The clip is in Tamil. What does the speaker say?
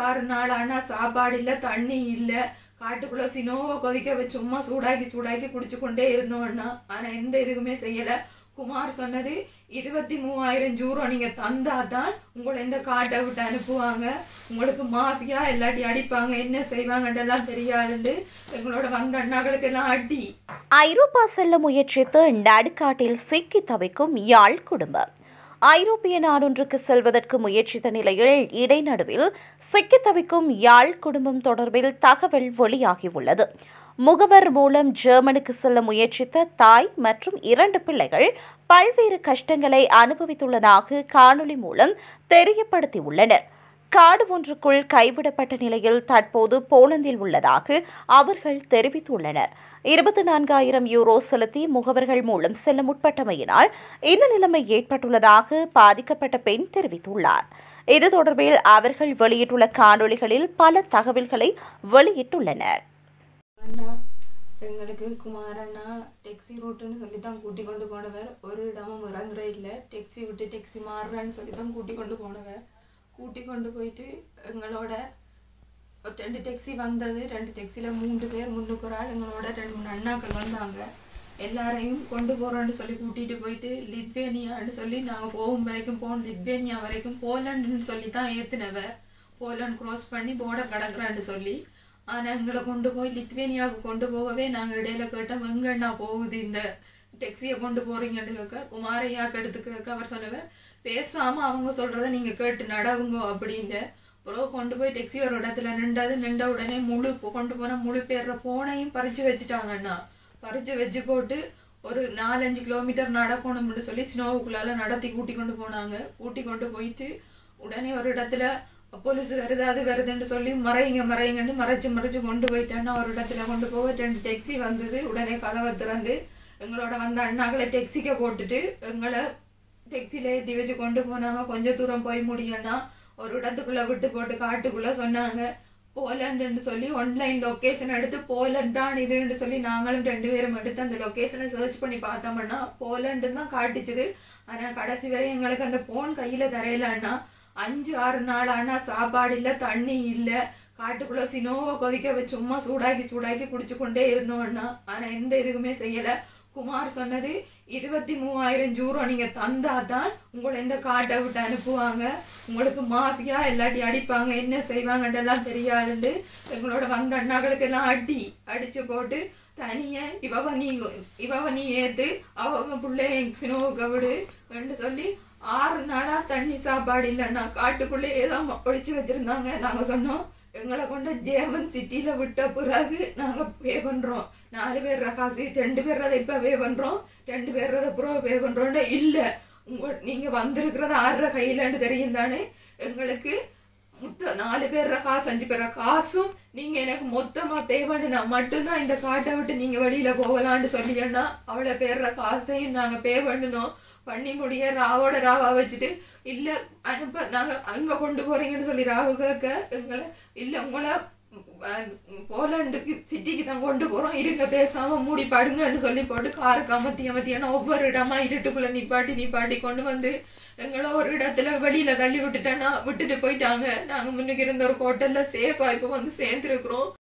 6 நாள் ஆனா சாப்பாடு இல்ல, தண்ணி இல்ல. காட்டுக்குள்ள சினோவை கொதிக்க வச்சு சும்மா சூடாக்கி சூடாக்கி குடிச்சு கொண்டே இருந்தோம்னா. ஆனா எந்த இதுக்குமே செய்யல. குமார் சொன்னது 23,000 யூரோ நீங்க தந்தாதான் உங்களை இந்த காட்டை விட்டு அனுப்புவாங்க, உங்களுக்கு மாஃபியா எல்லாட்டி அடிப்பாங்க, என்ன செய்வாங்கன்றெல்லாம் தெரியாதுண்டு எங்களோட வந்த அண்ணாக்களுக்கு எல்லாம் அடி. ஐரோப்பா செல்ல முயற்சித்து நடுக்காட்டில் சிக்கி தவிக்கும் யாழ் குடும்பம். ஐரோப்பிய நாடொன்றுக்கு செல்வதற்கு முயற்சித்த நிலையில் இடைநடுவில் சிக்கி தவிக்கும் யாழ் குடும்பம் தொடர்பில் தகவல் வெளியாகியுள்ளது. முகவர் மூலம் ஜெர்மனுக்கு செல்ல முயற்சித்த தாய் மற்றும் 2 பிள்ளைகள் பல்வேறு கஷ்டங்களை அனுபவித்துள்ளதாக காணொலி மூலம் தெரியப்படுத்தியுள்ளனர். காடு ஒன்றுக்குள் கைவிடப்பட்ட நிலையில் தற்போது போலந்தில் உள்ளதாக அவர்கள் தெரிவித்துள்ளனர். 24,000 யூரோ செலுத்தி முகவர்கள் மூலம் செல்ல முற்பட்டமையினால் இந்த நிலைமை ஏற்பட்டுள்ளதாக பாதிக்கப்பட்ட பெண் தெரிவித்துள்ளார். இது தொடர்பில் அவர்கள் வெளியிட்டுள்ள காணொலிகளில் பல தகவல்களை வெளியிட்டுள்ளனர். அண்ணா எங்களுக்கு குமாரண்ணா டெக்ஸி ரூட்டுன்னு சொல்லி தான் கூட்டி கொண்டு போனவர். ஒரு இடமும் இறங்குற இல்லை, டெக்ஸி விட்டு டெக்ஸி மாறுறான்னு சொல்லி தான் கூட்டி கொண்டு போனவர். கூட்டி கொண்டு போயிட்டு எங்களோட 2 டெக்ஸி வந்தது. 2 டெக்ஸியில் 3 பேர், முன்னுக்கு ஒரு ஆள், எங்களோட 2-3 அண்ணாக்கள் வந்தாங்க. எல்லாரையும் கொண்டு போகிறோன்னு சொல்லி கூட்டிகிட்டு போயிட்டு லித்வேனியான்னு சொல்லி நாங்கள் போகும் வரைக்கும் போனோம். லித்வேனியா வரைக்கும் போலண்டுன்னு சொல்லி தான் ஏற்றுனவர். போலண்ட் க்ராஸ் பண்ணி போர்டர் கடக்குறான்னு சொல்லி. ஆனால் எங்களை கொண்டு போய் லித்வேனியாவுக்கு கொண்டு போகவே நாங்கள் இடையில கேட்டோம், எங்கன்னா போகுது இந்த டெக்ஸியை கொண்டு போகிறீங்கன்னு கேட்க, குமாரையாக்கு எடுத்து கேட்க அவர் சொன்னவர், பேசாமல் அவங்க சொல்கிறத நீங்கள் கேட்டு நடவுங்க அப்படின்னு. அப்புறம் கொண்டு போய் டெக்ஸி ஒரு இடத்துல நின்ற உடனே கொண்டு போனால் முழு பேர்ற போனையும் பறித்து வச்சுட்டாங்கண்ணா. பறித்து வச்சு போட்டு ஒரு 4-5 கிலோமீட்டர் நடக்கணும்னு சொல்லி ஸ்னோவுக்குள்ளால நடத்தி கூட்டி கொண்டு போனாங்க. கூட்டி கொண்டு போயிட்டு உடனே ஒரு இடத்துல போலீஸ் வருது அது வருதுன்னு சொல்லி மறைங்கன்னு மறைச்சு கொண்டு போயிட்டேன்னா ஒரு இடத்துல கொண்டு போக 2 டெக்ஸி வந்தது. உடனே கதவை திறந்து எங்களோட வந்த அண்ணாக்களை டெக்ஸிக்க போட்டுட்டு எங்களை டெக்ஸில ஏற்றி வச்சு கொண்டு போனாங்க. கொஞ்சம் தூரம் போய் முடியும்னா ஒரு இடத்துக்குள்ள விட்டு போட்டு காட்டுக்குள்ள சொன்னாங்க போலண்டுன்னு சொல்லி. ஆன்லைன் லொக்கேஷன் எடுத்து போலண்ட் தான் இதுன்னு சொல்லி நாங்களும் 2 பேரும் எடுத்து அந்த லொக்கேஷனை சர்ச் பண்ணி பார்த்தோம்னா போலண்டு தான் காட்டுச்சுது. ஆனால் கடைசி வரை எங்களுக்கு அந்த போன் கையில தரையிலன்னா 5-6 நாள் ஆனா சாப்பாடு இல்ல, தண்ணி இல்ல. காட்டுக்குள்ள சினோவை கொதிக்க வச்சு சும்மா சூடாக்கி சூடாக்கி குடிச்சு கொண்டே இருந்தோம்னா. ஆனா எந்த இதுக்குமே செய்யல. குமார் சொன்னது 23,000 யூரோ நீங்க தந்தாதான் உங்களை இந்த காட்டை விட்டு அனுப்புவாங்க, உங்களுக்கு மாஃபியா எல்லாட்டி அடிப்பாங்க, என்ன செய்வாங்கன்றெல்லாம் தெரியாதுண்டு எங்களோட வந்த அண்ணாக்களுக்கு எல்லாம் அடிச்சு போட்டு தனிய இவ நீ ஏத்து அவ பிள்ளைய சினோவுக்கு விடு சொல்லி 6 நாளா தண்ணி சாப்பாடு இல்லைன்னா காட்டுக்குள்ளே ஏதோ ஒழிச்சு வச்சிருந்தாங்க. நாங்க சொன்னோம் எங்களை கொண்டு ஜெர்மன் சிட்டியில விட்ட பிறகு நாங்க பே பண்றோம். 4 பேர் காசு, 2 பேர் அதை இப்ப பே பண்றோம், 2 பேர் அதை அப்புறம் பே பண்றோம். இல்ல நீங்க வந்திருக்கிறத 6 கையிலன்னு தெரியும் தானே, எங்களுக்கு 4 பேர் காசு 5 பேர் காசும் நீங்க எனக்கு மொத்தமா பே பண்ணினா மட்டும்தான் இந்த காட்டை விட்டு நீங்க வெளியில போகலான்னு சொல்லியன்னா அவளை பேர்ற காசையும் நாங்க பே பண்ணணும். பண்ணி முடிய ராவோட ராவா வச்சுட்டு இல்ல அனுப்ப நாங்க அங்க கொண்டு போறீங்கன்னு சொல்லி ராவு கேட்க எங்களை இல்ல உங்களை போலண்டுக்கு சிட்டிக்கு தான் கொண்டு போறோம், இருங்க பேசாம மூடி பாடுங்கன்னு சொல்லி போட்டு காருக்கு அமத்தியான ஒவ்வொரு இடமா இருட்டுக்குள்ள நிப்பாட்டி கொண்டு வந்து எங்களை ஒரு இடத்துல வெளியில தள்ளி விட்டுட்டு போயிட்டாங்க. நாங்க முன்னுக்கு இருந்த ஒரு ஹோட்டல்ல சேஃபா இப்ப வந்து சேர்ந்துருக்கிறோம்.